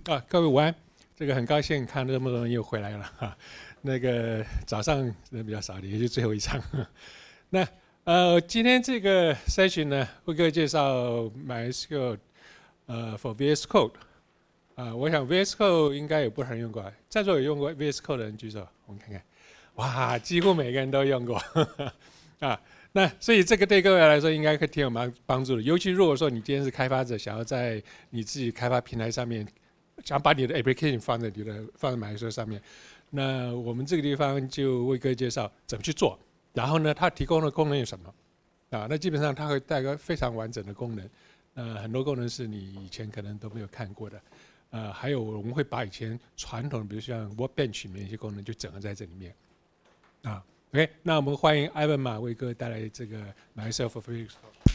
各位午安，这个很高兴看这么多人又回来了哈。那个早上人比较少一点，也就最后一场。那今天这个 session 呢，会给我介绍 MySQL for VS Code。我想 VS Code 应该有不少人用过，在座有用过 VS Code 的人举手，我们看看。哇，几乎每个人都用过啊。那所以这个对各位来说应该会挺有帮助的，尤其如果说你今天是开发者，想要在你自己开发平台上面，想把你的 application 放在MySQL 上面，那我们这个地方就为各位介绍怎么去做。然后呢，它提供的功能有什么？那基本上它会带个非常完整的功能，很多功能是你以前可能都没有看过的，还有我们会把以前传统的，比如像 Workbench 里面一些功能就整合在这里面，OK， 那我们欢迎艾文马为各位带来这个 MySQL for VS Code。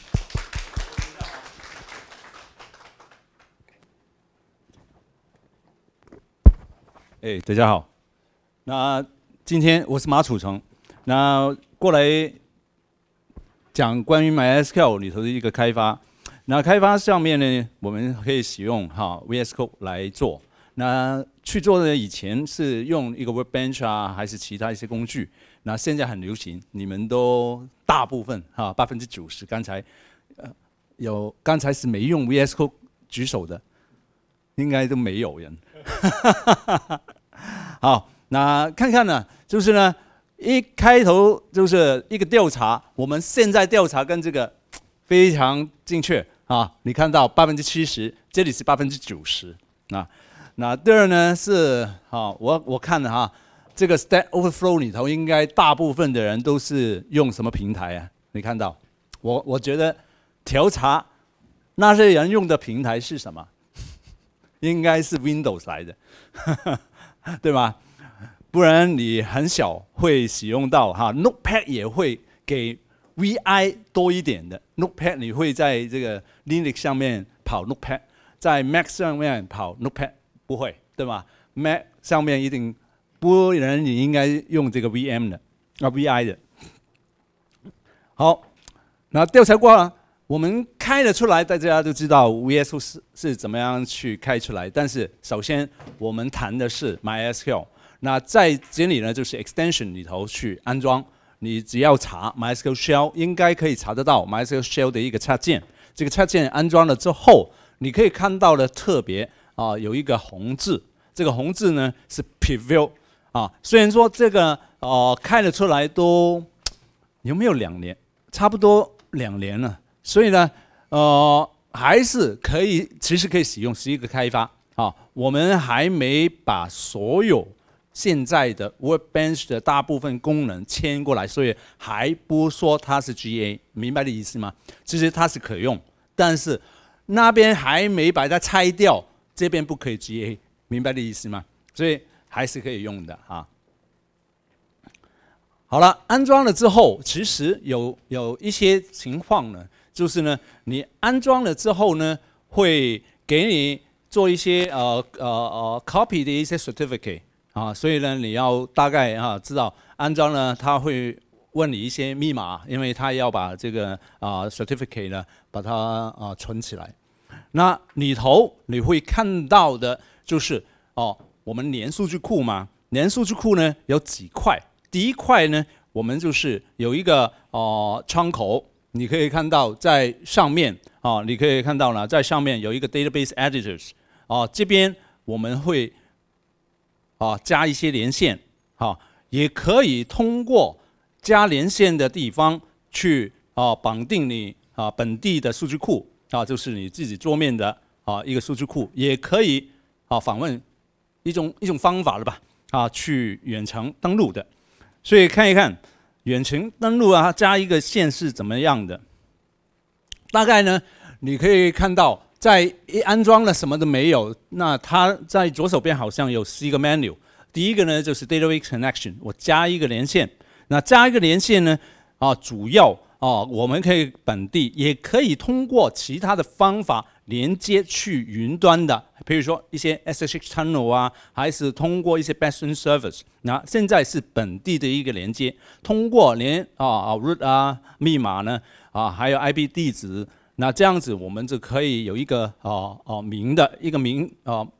大家好。那今天我是马楚成，那过来讲关于 MySQL 里头的一个开发。那开发上面呢，我们可以使用VS Code 来做。那去做的以前是用一个 Workbench 啊，还是其他一些工具？那现在很流行，你们都大部分90%，刚才是没用 VS Code 举手的，应该都没有人。好，那看看呢，就是呢，一开头就是一个调查，我们现在调查跟这个非常精确啊，你看到70%，这里是90%啊。那第二呢是我看了这个 Stack Overflow 里头应该大部分的人都是用什么平台啊？你看到，我觉得调查那些人用的平台是什么？应该是 Windows 来的，对吧？不然你很少会使用到Notepad 也会给 VI 多一点的 Notepad， 你会在这个 Linux 上面跑 Notepad， 在 Mac 上面跑 Notepad 不会，对吧 ？Mac 上面一定不然你应该用这个 VM 的VI 的。好，那调查过了。我们开了出来，大家都知道 VS 是怎么样去开出来。但是首先我们谈的是 MySQL。那在这里呢，就是 extension 里头去安装。你只要查 MySQL Shell， 应该可以查得到 MySQL Shell 的一个插件。这个插件安装了之后，你可以看到的特别有一个红字，这个红字呢是 Preview 虽然说这个开了出来都有没有2年，差不多2年了。所以呢，还是可以，其实可以使用，是一个开发我们还没把所有现在的 Workbench 的大部分功能迁过来，所以还不说它是 GA， 明白的意思吗？其实它是可用，但是那边还没把它拆掉，这边不可以 GA， 明白的意思吗？所以还是可以用的好了，安装了之后，其实有一些情况呢。就是呢，你安装了之后呢，会给你做一些copy 的一些 certificate 所以呢，你要大概知道安装呢，他会问你一些密码，因为他要把这个certificate 呢把它存起来。那里头你会看到的就是我们连数据库嘛，连数据库呢有几块，第一块呢，我们就是有一个窗口。你可以看到在上面你可以看到呢，在上面有一个 database editors 这边我们会加一些连线也可以通过加连线的地方去绑定你本地的数据库就是你自己桌面的一个数据库，也可以访问一种方法了吧去远程登录的，所以看一看。远程登录加一个线是怎么样的？大概呢，你可以看到，在一安装了什么都没有，那它在左手边好像有4个 menu。第一个呢就是 database connection， 我加一个连线。那加一个连线呢，主要我们可以本地也可以通过其他的方法连接去云端的，比如说一些 SSH tunnel 还是通过一些 backend service。那现在是本地的一个连接，通过root 密码呢还有 IP 地址，那这样子我们就可以有一个名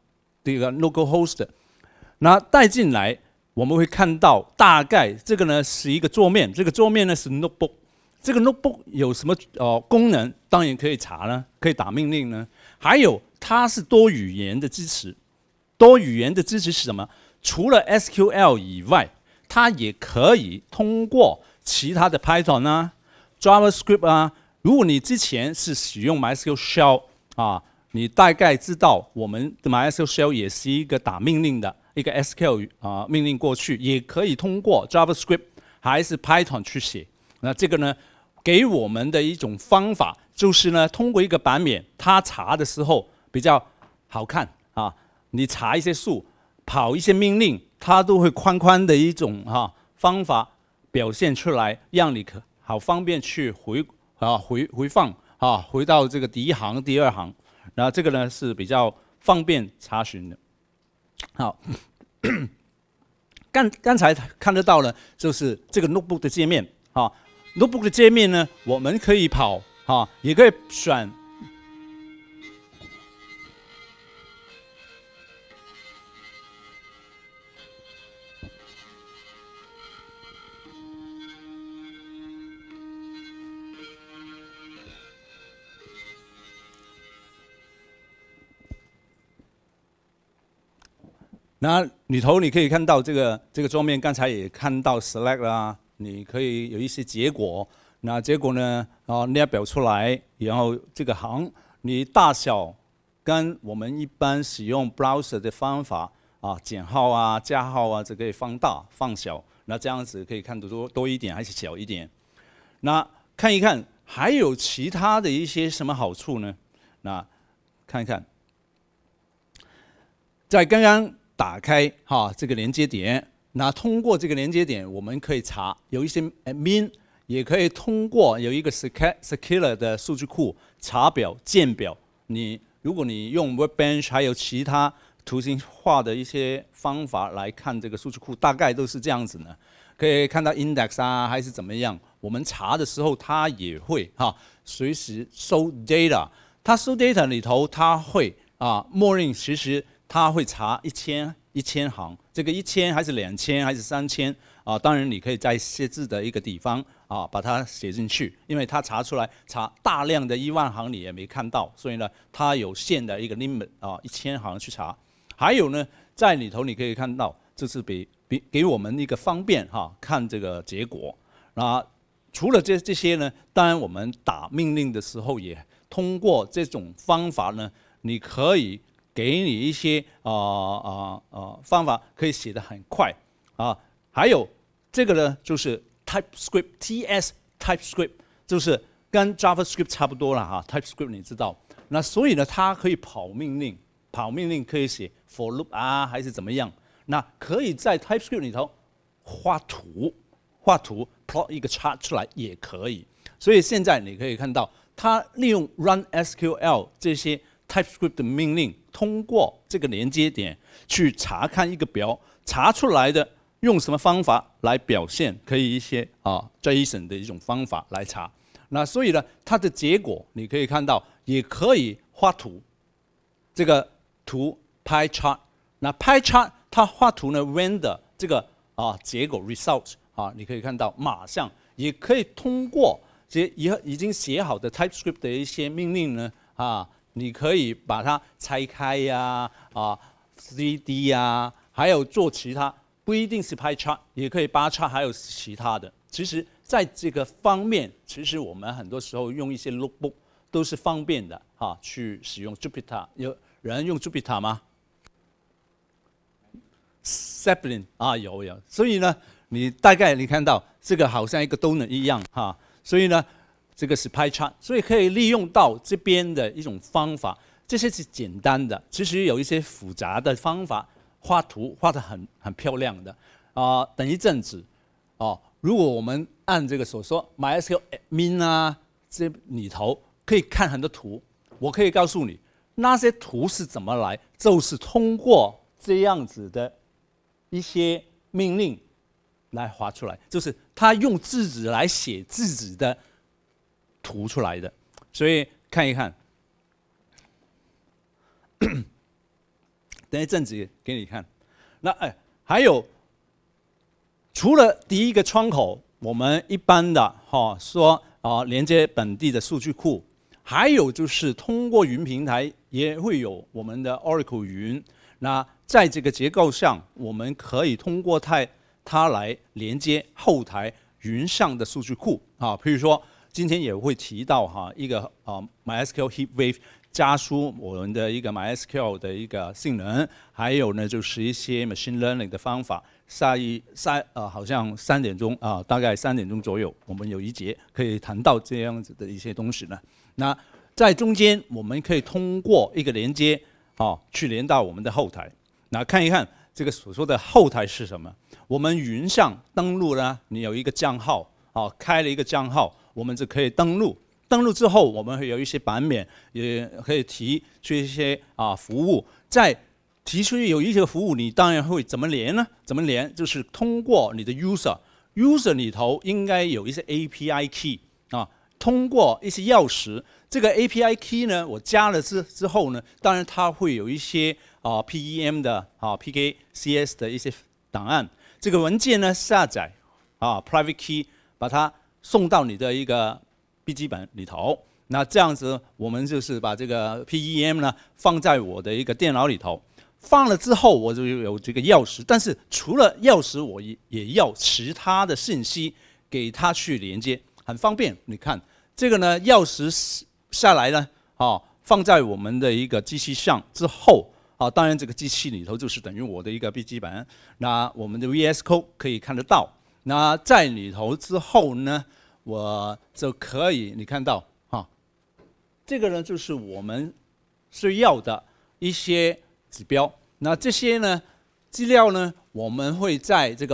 这个 localhost， 那带进来，我们会看到大概这个呢是一个桌面，这个桌面呢是 notebook， 这个 notebook 有什么功能？当然可以查呢，可以打命令呢，还有它是多语言的支持。多语言的支持是什么？除了 SQL 以外，它也可以通过其他的 Python 啊、JavaScript 啊。如果你之前是使用 MySQL Shell 啊，你大概知道我们的 MySQL Shell 也是一个打命令的一个 SQL 命令过去，也可以通过 JavaScript 还是 Python 去写。那这个呢，给我们的一种方法就是呢，通过一个版面，它查的时候比较好看啊。你查一些数，跑一些命令，它都会宽宽的一种方法表现出来，让你好方便去回放回到这个第一行、第二行。然后这个呢是比较方便查询的。好，刚才看得到呢，就是这个 notebook 的界面notebook 的界面呢，我们可以跑也可以选。那里头你可以看到这个桌面，刚才也看到 select 啦，你可以有一些结果。那结果呢，列表出来，然后这个行你大小跟我们一般使用 browser 的方法减号啊、加号啊，这可以放大、放小。那这样子可以看得多一点还是小一点？那看一看还有其他的一些什么好处呢？那看一看，在刚刚打开这个连接点，那通过这个连接点，我们可以查有一些 admin， 也可以通过有一个 Scala 的数据库查表、建表。如果你用 Workbench 还有其他图形化的一些方法来看这个数据库，大概都是这样子呢。可以看到 index 还是怎么样，我们查的时候它也会随时收 data。它收 data 里头，它会默认其实。它会查1000行，这个1000还是2000还是3000当然你可以在设置的一个地方把它写进去，因为它查出来查大量的10000行你也没看到，所以呢它有限的一个 limit 1000行去查。还有呢，在里头你可以看到，就是给我们一个方便看这个结果。那除了这些呢，当然我们打命令的时候也通过这种方法呢，你可以。给你一些方法可以写得很快还有这个呢，就是 TypeScript TS TypeScript， 就是跟 JavaScript 差不多了TypeScript 你知道，那所以呢，它可以跑命令可以写 for loop 还是怎么样，那可以在 TypeScript 里头画图 plot 一个 chart 出来也可以。所以现在你可以看到，它利用 Run SQL 这些。TypeScript 的命令通过这个连接点去查看一个表，查出来的用什么方法来表现，可以一些JSON 的一种方法来查。那所以呢，它的结果你可以看到，也可以画图。这个图 Pie Chart， 那 Pie Chart 它画图呢 render 这个结果 result 你可以看到马上也可以通过这些已经写好的 TypeScript 的一些命令呢你可以把它拆开3D 还有做其他，不一定是 Pie Chart， 也可以Bar Chart， 还有其他的。其实，在这个方面，其实我们很多时候用一些 Notebook 都是方便的去使用 Jupyter。有人用 Jupyter 吗 ？Zeppelin 有。所以呢，你大概你看到这个好像一个 donut 一样所以呢。这个是 Pie Chart， 所以可以利用到这边的一种方法，这些是简单的。其实有一些复杂的方法，画图画得很漂亮的等一阵子如果我们按这个所说 MySQL Admin 这里头可以看很多图，我可以告诉你那些图是怎么来，就是通过这样子的一些命令来画出来，就是他用字纸来写字纸的。图出来的，所以看一看， 等一阵子给你看。那还有除了第一个窗口，我们一般的说连接本地的数据库，还有就是通过云平台也会有我们的 Oracle 云。那在这个结构上，我们可以通过它来连接后台云上的数据库譬如说今天也会提到一个MySQL HeatWave 加速我们的一个 MySQL 的一个性能，还有呢就是一些 machine learning 的方法。好像3点钟大概3点钟左右，我们有一节可以谈到这样子的一些东西呢。那在中间，我们可以通过一个连接去连到我们的后台。那看一看这个所说的后台是什么？我们云上登录呢，你有一个账号开了一个账号，我们就可以登录。登录之后，我们会有一些版面，也可以提出一些服务。在提出有一些服务，你当然会怎么连呢？怎么连？就是通过你的 user 里头应该有一些 API key 通过一些钥匙。这个 API key 呢，我加了之后呢，当然它会有一些PEM 的PKCS 的一些档案。这个文件呢下载private key 把它送到你的一个笔记本里头。那这样子，我们就是把这个 PEM 呢放在我的一个电脑里头。放了之后，我就有这个钥匙。但是除了钥匙，我也要其他的信息给它去连接，很方便。你看这个呢，钥匙下来呢，放在我们的一个机器上之后，当然这个机器里头就是等于我的一个笔记本。那我们的 VS Code 可以看得到。那在里头之后呢，我就可以你看到这个呢就是我们需要的一些指标。那这些呢资料呢，我们会在这个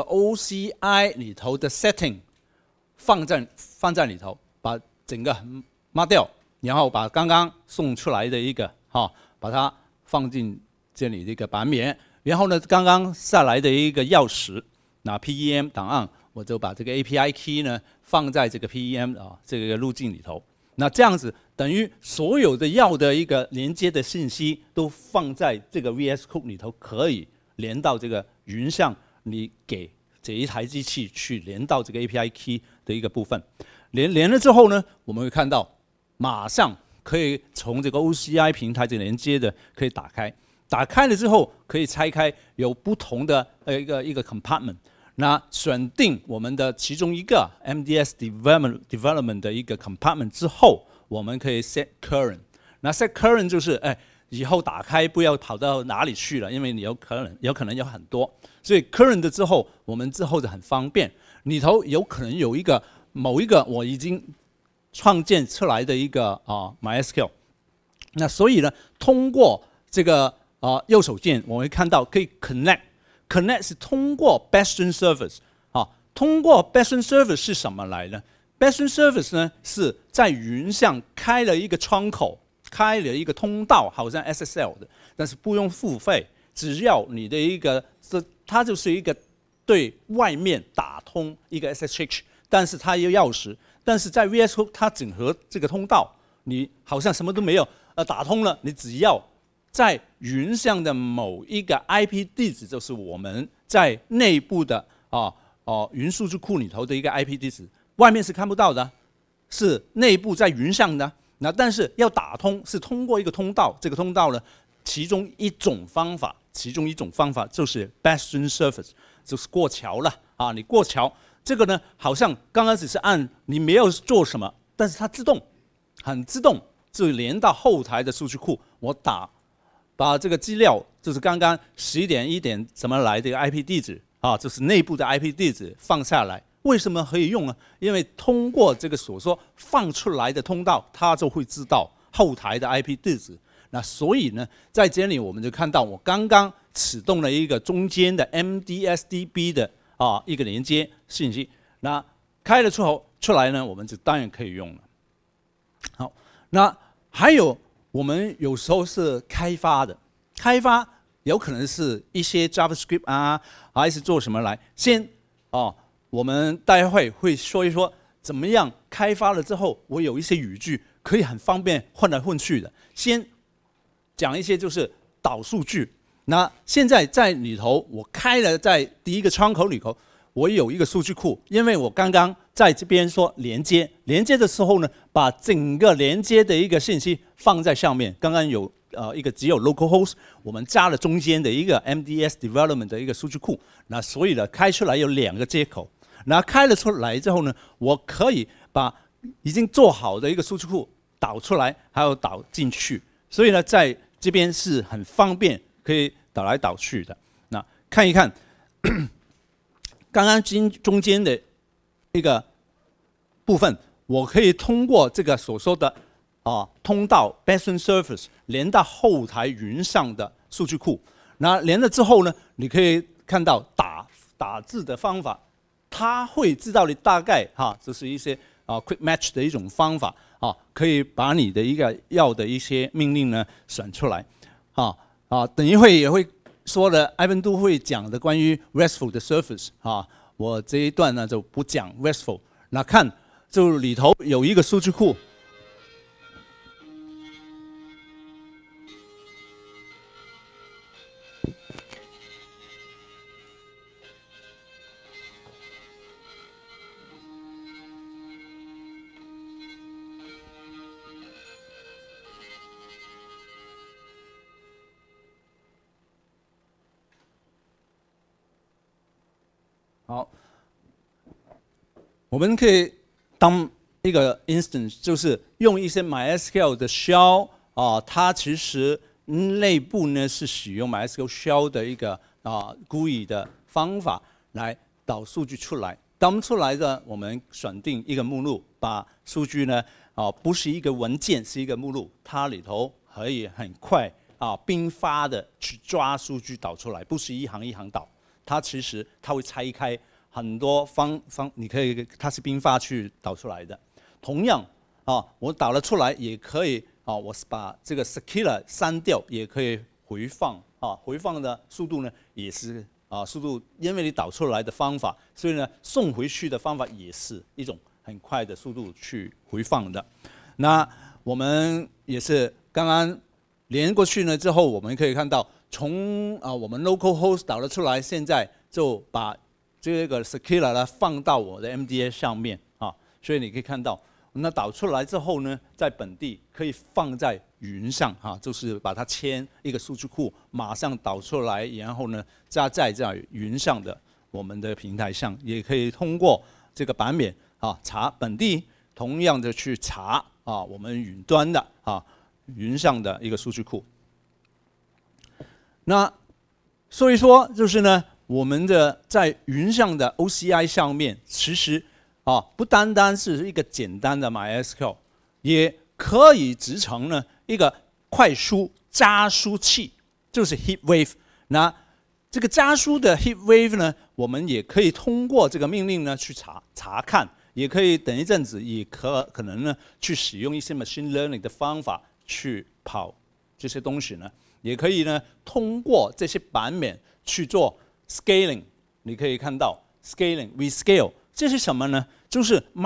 OCI 里头的 setting 放在里头，把整个抹掉，然后把刚刚送出来的一个把它放进这里的一个版面，然后呢刚刚下来的一个钥匙，那 PEM 档案，我就把这个 API key 呢放在这个 PEM 这个路径里头。那这样子等于所有的要的一个连接的信息都放在这个 VS Code 里头，可以连到这个云上，你给这一台机器去连到这个 API key 的一个部分。连了之后呢，我们会看到马上可以从这个 OCI 平台这连接的可以打开。打开了之后可以拆开，有不同的一个 compartment。那选定我们的其中一个 MDS development 的一个 compartment 之后，我们可以 set current。那 set current 就是以后打开不要跑到哪里去了，因为你有可能有很多，所以 current 之后，我们之后就很方便。里头有可能有某一个我已经创建出来的一个MySQL。那所以呢，通过这个右手键，我们会看到可以 connect 是通过 Bastion Service 通过 Bastion Service 是什么来呢？ Bastion Service 呢是在云上开了一个窗口，开了一个通道，好像 SSL 的，但是不用付费，只要你的一个它就是一个对外面打通一个 SSH， 但是它有钥匙，但是在 VS Code 它整合这个通道，你好像什么都没有打通了，你只要在云上的某一个 IP 地址，就是我们在内部的云数据库里头的一个 IP 地址，外面是看不到的，是内部在云上的。那但是要打通是通过一个通道，这个通道呢，其中一种方法就是 Bastion Service， 就是过桥了你过桥，这个呢好像刚开始是按你没有做什么，但是它很自动就连到后台的数据库，我把这个资料就是刚刚11点1点怎么来的一个 IP 地址就是内部的 IP 地址放下来。为什么可以用呢？因为通过这个所说放出来的通道，它就会知道后台的 IP 地址。那所以呢，在这里我们就看到我刚刚启动了一个中间的 MDSDB 的一个连接信息。那开了出来呢，我们就当然可以用了。好，那还有我们有时候是开发有可能是一些 JavaScript 还是做什么来。先我们待会会说一说怎么样开发了之后，我有一些语句可以很方便换来换去的。先讲一些就是导数据。 那现在在里头，我开了在第一个窗口里头，我有一个数据库，因为我刚刚在这边说连接的时候呢，把整个连接的一个信息放在上面。刚刚有一个只有 localhost， 我们加了中间的一个 MDS development 的一个数据库，那所以呢，开出来有2个接口。那开了出来之后呢，我可以把已经做好的一个数据库导出来，还有导进去。所以呢，在这边是很方便，可以导来导去的。那看一看，刚刚中间的一个部分，我可以通过这个所说的通道 backend service 连到后台云上的数据库。那连了之后呢，你可以看到打字的方法，它会知道你大概这是一些quick match 的一种方法可以把你的一个要的一些命令呢选出来等一会也会说的，Ivan都会讲的关于 RESTful 的 service 我这一段呢就不讲 RESTful。那看就里头有一个数据库。好，我们可以当一个 instance， 就是用一些 MySQL 的 shell 它其实内部呢是使用 MySQL shell 的一个GUI 的方法来导数据出来。导出来的，我们选定一个目录，把数据呢不是一个文件，是一个目录，它里头可以很快并发的去抓数据导出来，不是一行一行导。它其实会拆开很多你可以它是并发去导出来的。同样我导了出来也可以我把这个 Scala 删掉，也可以回放回放的速度呢也是速度，因为你导出来的方法，所以呢送回去的方法也是一种很快的速度去回放的。那我们也是刚刚连过去呢之后，我们可以看到。从我们 localhost 导了出来，现在就把这个 Scala 呢放到我的 MDS 上面所以你可以看到，那导出来之后呢，在本地可以放在云上就是把它牵一个数据库，马上导出来，然后呢加载在云上的我们的平台上，也可以通过这个版面查本地，同样的去查我们云端的云上的一个数据库。那所以说就是呢，我们的在云上的 OCI 上面，其实不单单是一个简单的 MySQL， 也可以制成呢一个快速加速器，就是 HeatWave。那这个加速的 HeatWave 呢，我们也可以通过这个命令呢去查看，也可以等一阵子，也可能呢去使用一些 machine learning 的方法去跑这些东西呢。也可以呢，通过这些版面去做 scaling。你可以看到 scaling、rescale 这是什么呢？就是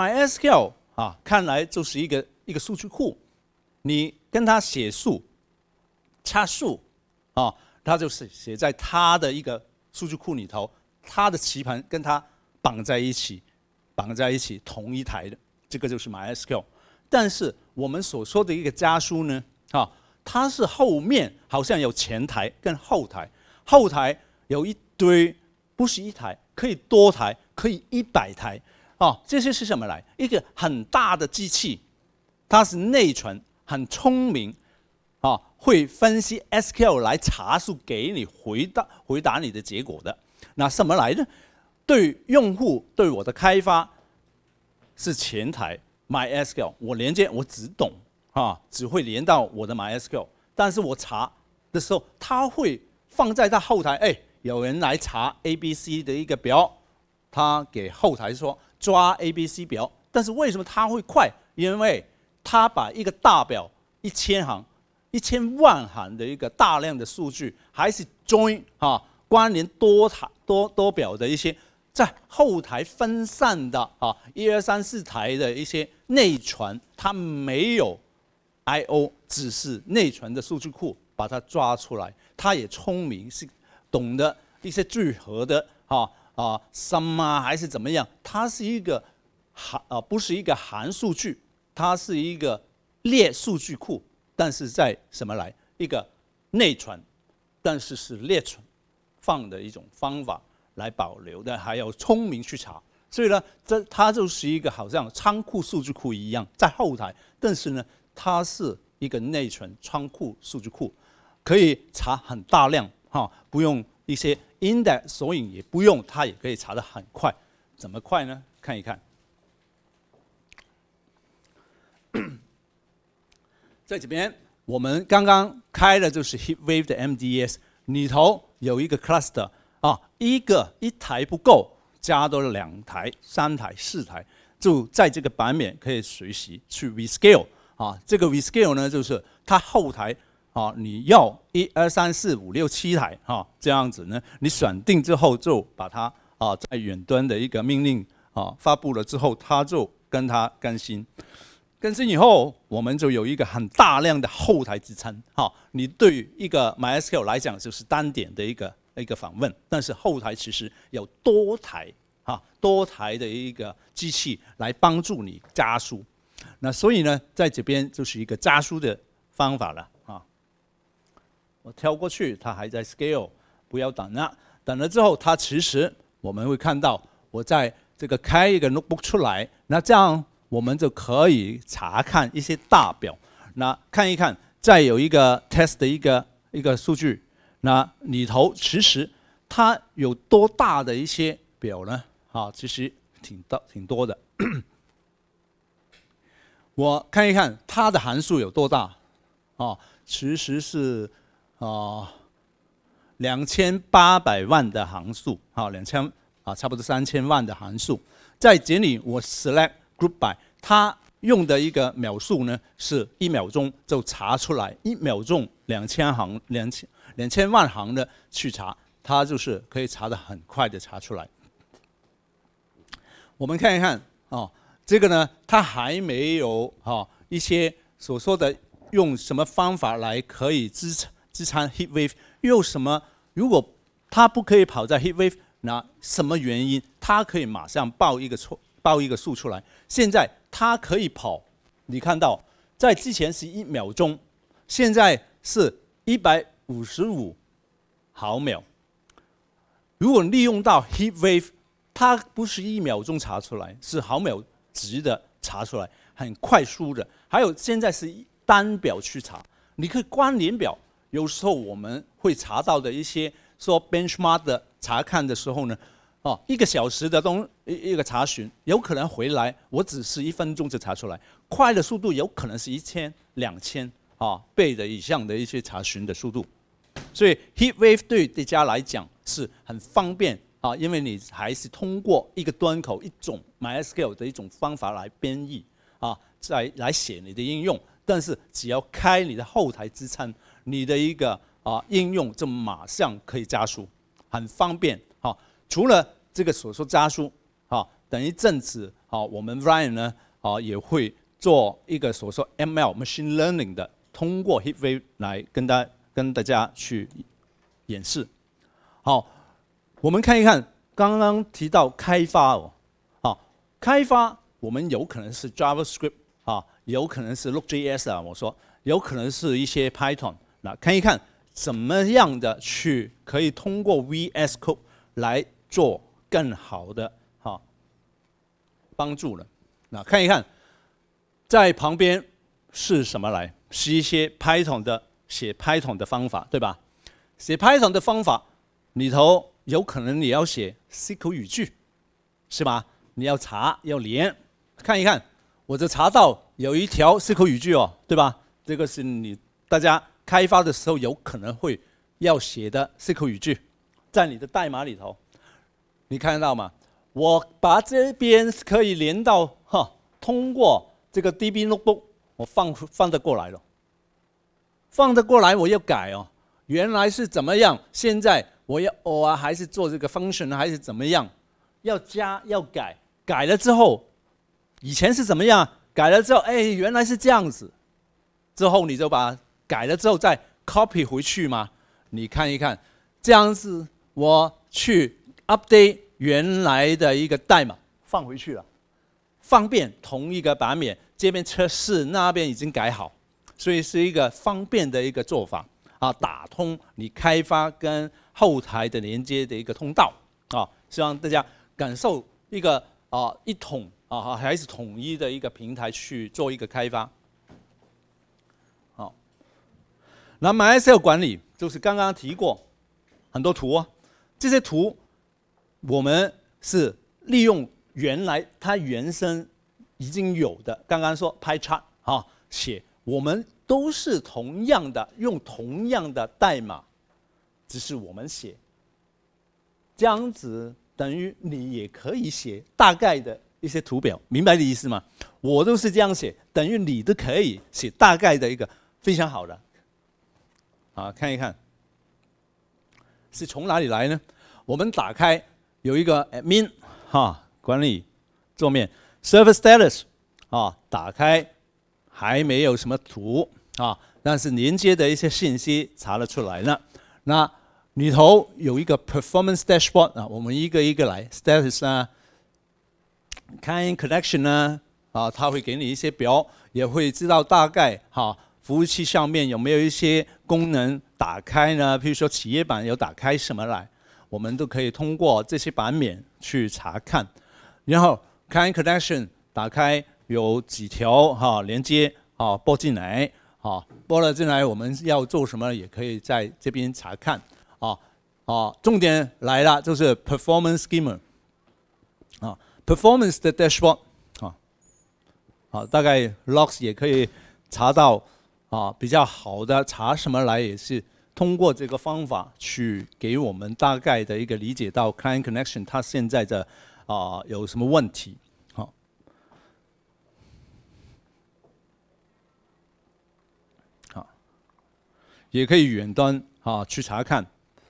MySQL 看来就是一个数据库，你跟它写数、插数它就是写在它的一个数据库里头，它的棋盘跟它绑在一起，同一台的，这个就是 MySQL。但是我们所说的一个加速呢，它是后面好像有前台跟后台，后台有一堆，不是一台，可以多台，可以100台这些是什么来？一个很大的机器，它是内存，很聪明会分析 SQL 来查数给你回答你的结果的。那什么来呢？对用户对我的开发是前台 MySQL， 我连接我只懂。只会连到我的 MySQL， 但是我查的时候，它会放在它后台。有人来查 ABC 的一个表，他给后台说抓 ABC 表，但是为什么它会快？因为它把一个大表1000行、1000万行的一个大量的数据，还是 join 关联多表的一些在后台分散的1、2、3、4台的一些内存，它没有。I/O 只是内存的数据库把它抓出来， 他也聪明，是懂得一些聚合的sum 啊还是怎么样，它是一个不是一个函数句，它是一个列数据库，但是在什么来一个内存，但是是列存放的一种方法来保留的，还有聪明去查。所以呢，它就是一个好像仓库数据库一样，在后台，但是呢，它是一个内存仓库数据库，可以查很大量不用一些 index 索引也不用，它也可以查得很快。怎么快呢？看一看，在这边我们刚刚开的就是 HeatWave 的 MDS， 里头有一个 cluster 一台不够，加多了2台、3台、4台，就在这个版面可以随时去 rescale 这个 rescale 呢，就是它后台你要1、2、3、4、5、6、7台这样子呢，你选定之后就把它在远端的一个命令发布了之后，它就跟它更新。更新以后，我们就有一个很大量的后台支撑你对于一个 MySQL 来讲就是单点的一个访问，但是后台其实有多台的一个机器来帮助你加速。那所以呢，在这边就是一个加速的方法了我跳过去，它还在 scale， 不要等了。等了之后，它其实我们会看到，我在这个开一个 notebook 出来，那这样我们就可以查看一些大表。那看一看，再有一个 test 的一个数据，那里头其实它有多大的一些表呢？其实挺多的。我看一看它的函数有多大其实是2800万的函数差不多3000万的函数。在这里我 select group by， 它用的一个秒数呢是1秒钟就查出来，1秒钟2000行2000万行的去查，它就是可以查得很快的查出来。我们看一看这个呢，它还没有一些所说的用什么方法来可以支撑 HeatWave， 用什么？如果它不可以跑在 HeatWave， 那什么原因？它可以马上报一个数出来。现在它可以跑，你看到在之前是1秒钟，现在是155毫秒。如果利用到 HeatWave， 它不是1秒钟查出来，是毫秒值的查出来，很快速的。还有现在是单表去查，你可以关联表。有时候我们会查到的一些说 benchmark 的查看的时候呢，1个小时的一个查询，有可能回来我只是1分钟就查出来，快的速度有可能是1000、2000倍的以上的一些查询的速度。所以 HeatWave 对大家来讲是很方便因为你还是通过一个端口一种 MySQL 的一种方法来编译再来写你的应用，但是只要开你的后台支撑，你的一个应用就马上可以加速，很方便除了这个所说加速等一阵子我们 Ryan 呢也会做一个所说 ML Machine Learning 的，通过 HeatWave 来跟大家去演示。我们看一看刚刚提到开发开发我们有可能是 JavaScript 有可能是 Node.js 我说有可能是一些 Python。那看一看怎么样的去可以通过 VS Code 来做更好的帮助了。那看一看在旁边是什么来？是一些 Python 的写 Python 的方法，对吧？写 Python 的方法里头有可能你要写 SQL 语句，是吧？你要查要连，看一看，我就查到有一条 SQL 语句对吧？这个是大家开发的时候有可能会要写的 SQL 语句，在你的代码里头，你看得到吗？我把这边可以连到通过这个 DB Notebook， 我放得过来了，放得过来我要改原来是怎么样？现在我要还是做这个 function 还是怎么样？要加要改，改了之后，以前是怎么样？改了之后，原来是这样子。之后你就把改了之后再 copy 回去嘛。 你看一看，这样子我去 update 原来的一个代码放回去了，方便同一个版面，这边测试，那边已经改好，所以是一个方便的一个做法啊，打通你开发跟后台的连接的一个通道啊，希望大家感受一个一统还是统一的一个平台去做一个开发。好，那 MySQL 管理就是刚刚提过很多图啊，这些图我们是利用原来它原生已经有的，刚刚说 PyChart 写，我们都是同样的用同样的代码，只是我们写，这样子等于你也可以写大概的一些图表，明白的意思吗？我都是这样写，等于你都可以写大概的一个非常好的。看一看是从哪里来呢？我们打开有一个 admin 管理桌面 ，Server Status 打开还没有什么图但是连接的一些信息查得出来了。那里头有一个 Performance Dashboard 我们一个一个来 ，Status Client Connection 它会给你一些表，也会知道大概服务器上面有没有一些功能打开呢？譬如说企业版有打开什么来，我们都可以通过这些版面去查看。然后 Client Connection 打开有几条连接拨进来拨了进来，我们要做什么也可以在这边查看重点来了，就是 Performance Schema Performance 的 Dashboard 大概 Logs 也可以查到比较好的查什么来，也是通过这个方法去给我们大概的一个理解到 Client Connection 它现在的有什么问题也可以远端去查看。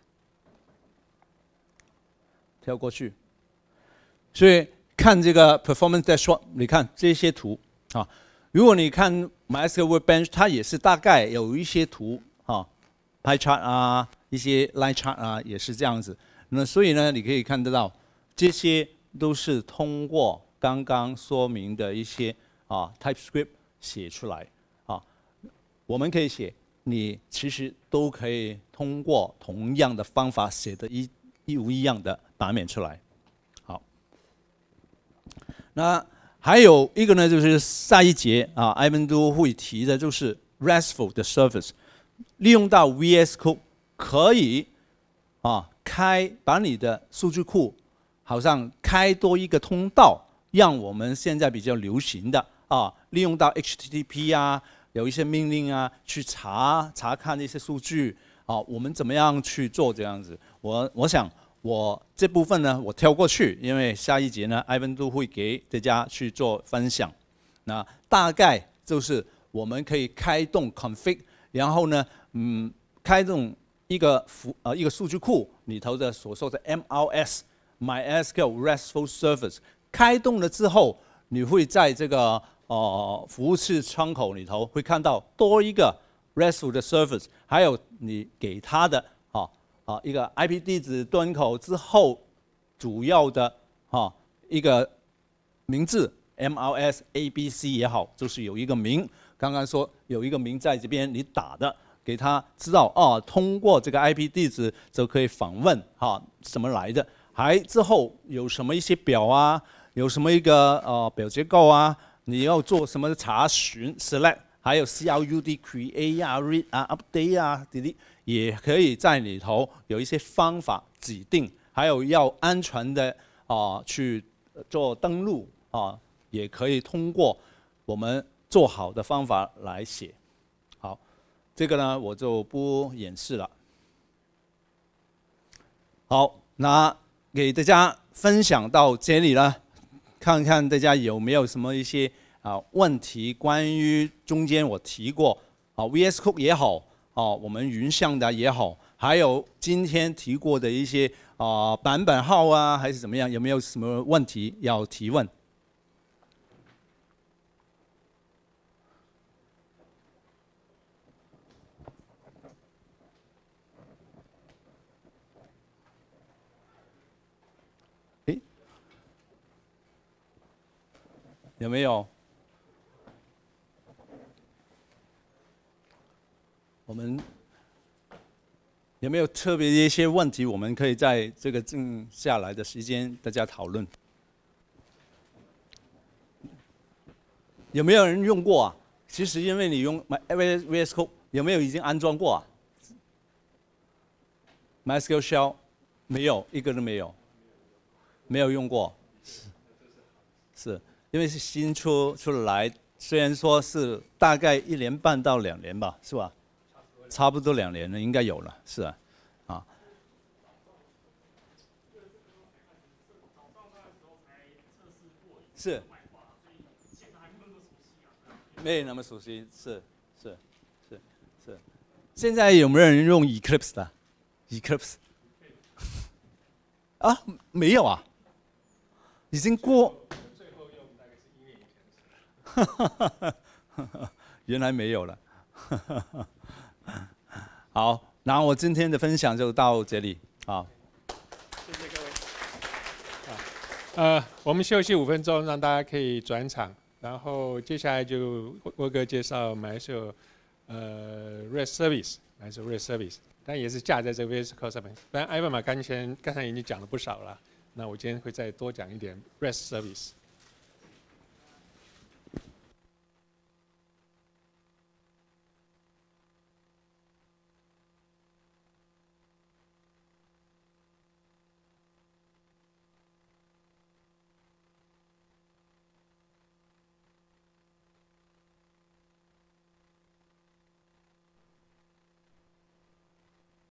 跳过去，所以看这个 Performance Dashboard， 你看这些图如果你看 MySQL Workbench， 它也是大概有一些图pie chart 一些 line chart 也是这样子。那所以呢，你可以看得到，这些都是通过刚刚说明的一些TypeScript 写出来我们可以写，你其实都可以通过同样的方法写的一模一样的版面出来。好，那还有一个呢，就是下一节Ivan都会提的，就是 RESTful 的 service， 利用到 VS Code 可以把你的数据库好像开多一个通道，让我们现在比较流行的利用到 HTTP 有一些命令去查看一些数据我们怎么样去做这样子？我想。我这部分呢，我跳过去，因为下一节呢，Ivan都会给大家去做分享。那大概就是我们可以开动 config， 然后呢，开动一个数据库里头的所说的 MRS MySQL RESTful Service， 开动了之后，你会在这个服务器窗口里头会看到多一个 RESTful 的 Service， 还有你给它的一个 IP 地址端口之后，主要的一个名字 MRS ABC 也好，就是有一个名，刚刚说有一个名在这边你打的，给他知道通过这个 IP 地址就可以访问什么来的，还之后有什么一些表有什么一个表结构你要做什么查询 select， 还有 CRUD create read update delete。也可以在里头有一些方法指定，还有要安全的去做登录也可以通过我们做好的方法来写。好，这个呢我就不演示了。好，那给大家分享到这里了，看看大家有没有什么一些问题，关于中间我提过VS Code 也好。我们云上的也好，还有今天提过的一些版本号还是怎么样，有没有什么问题要提问？ 有没有？我们有没有特别的一些问题，我们可以在这个静下来的时间大家讨论？有没有人用过啊？其实因为你用 VS Code， 有没有已经安装过啊？MySQL Shell 没有，一个都没有，没有用过。是因为是新出来，虽然说是大概1年半到2年吧，是吧？差不多2年了，应该有了，是啊，啊。是。没那么熟悉，是。现在有没有人用 Eclipse 的 ？Eclipse 啊，没有啊，已经过。 最后用大概是1年以前的事。 原来没有了。好，那我今天的分享就到这里，好。 谢谢各位。我们休息5分钟，让大家可以转场，然后接下来就沃哥介绍MySQL REST Service， MySQL REST Service， 但也是架在这个 VS Code 上面。不然艾文嘛刚才已经讲了不少了，那我今天会再多讲一点 REST Service。